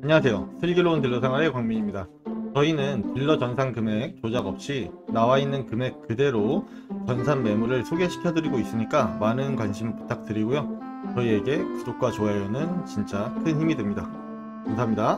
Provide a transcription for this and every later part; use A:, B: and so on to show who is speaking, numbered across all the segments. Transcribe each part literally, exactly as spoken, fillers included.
A: 안녕하세요. 슬기로운 딜러 생활의 광민입니다. 저희는 딜러 전산 금액 조작 없이 나와있는 금액 그대로 전산 매물을 소개시켜드리고 있으니까 많은 관심 부탁드리고요. 저희에게 구독과 좋아요는 진짜 큰 힘이 됩니다. 감사합니다.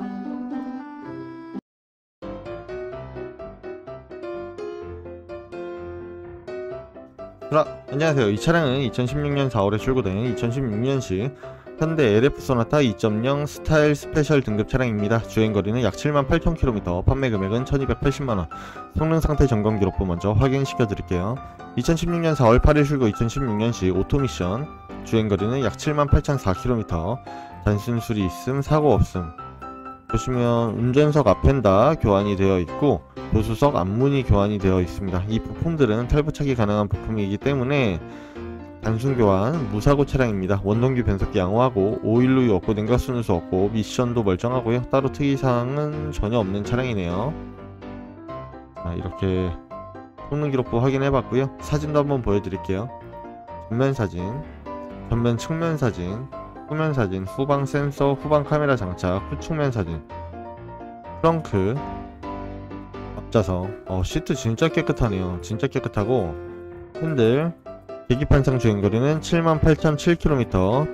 A: 자, 안녕하세요. 이 차량은 이천십육 년 사월에 출고된 이천십육 년식 현대 엘에프 소나타 이 점 영 스타일 스페셜 등급 차량입니다. 주행거리는 약 칠만 팔천 킬로미터, 판매 금액은 천이백팔십만 원. 성능 상태 점검 기록부 먼저 확인시켜 드릴게요. 이천십육 년 사월 팔일 출고 이천십육 년식 오토미션, 주행거리는 약 칠만 팔천사 킬로미터, 단순 수리 있음, 사고 없음. 보시면 운전석 앞엔 다 교환이 되어 있고 조수석 앞문이 교환이 되어 있습니다. 이 부품들은 탈부착이 가능한 부품이기 때문에 단순 교환, 무사고 차량입니다. 원동기 변속기 양호하고 오일로 없고 냉각순수 없고 미션도 멀쩡하고요. 따로 특이사항은 전혀 없는 차량이네요. 자, 이렇게 성능 기록부 확인해봤고요. 사진도 한번 보여드릴게요. 전면 사진, 전면 측면 사진, 후면 사진, 후방 센서, 후방 카메라 장착, 후측면 사진, 트렁크, 앞좌석. 어, 시트 진짜 깨끗하네요. 진짜 깨끗하고 핸들, 계기판상 주행거리는 칠만 팔천칠 킬로미터,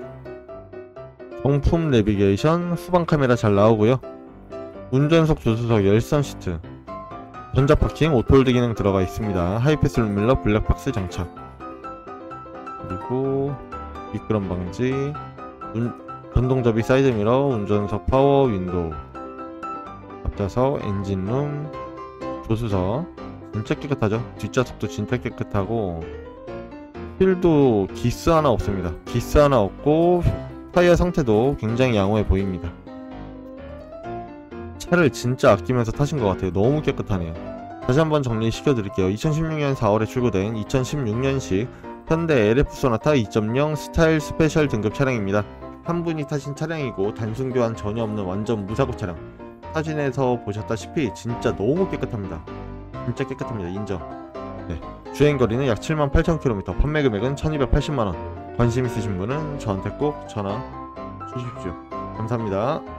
A: 정품 내비게이션, 후방 카메라 잘 나오고요. 운전석, 조수석 열선 시트, 전자파킹, 오토홀드 기능 들어가 있습니다. 하이패스 룸밀러, 블랙박스 장착, 그리고 미끄럼 방지, 운, 전동접이 사이드미러, 운전석 파워 윈도우, 앞좌석, 엔진룸, 조수석 진짜 깨끗하죠. 뒷좌석도 진짜 깨끗하고 휠도 기스 하나 없습니다. 기스 하나 없고 타이어 상태도 굉장히 양호해 보입니다. 차를 진짜 아끼면서 타신 것 같아요. 너무 깨끗하네요. 다시 한번 정리시켜 드릴게요. 이천십육 년 사월에 출고된 이천십육 년식 현대 엘에프 소나타 이 점 영 스타일 스페셜 등급 차량입니다. 한 분이 타신 차량이고 단순 교환 전혀 없는 완전 무사고 차량. 사진에서 보셨다시피 진짜 너무 깨끗합니다. 진짜 깨끗합니다. 인정. 네. 주행거리는 약 칠만 팔천 킬로미터, 판매 금액은 천이백팔십만 원. 관심 있으신 분은 저한테 꼭 전화 주십시오. 감사합니다.